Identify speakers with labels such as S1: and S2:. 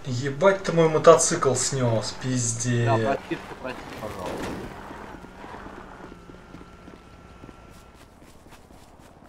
S1: Ебать ты мой мотоцикл снес, пиздец.
S2: Да, прочистка, прости, пожалуйста.